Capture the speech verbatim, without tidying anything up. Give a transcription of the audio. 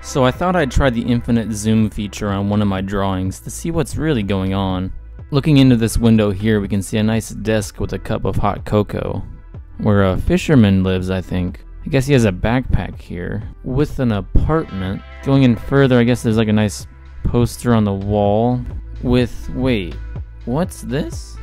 So I thought I'd try the infinite zoom feature on one of my drawings to see what's really going on. Looking into this window here, we can see a nice desk with a cup of hot cocoa, where a fisherman lives, I think. I guess he has a backpack here, with an apartment. Going in further, I guess there's like a nice poster on the wall with, wait, what's this?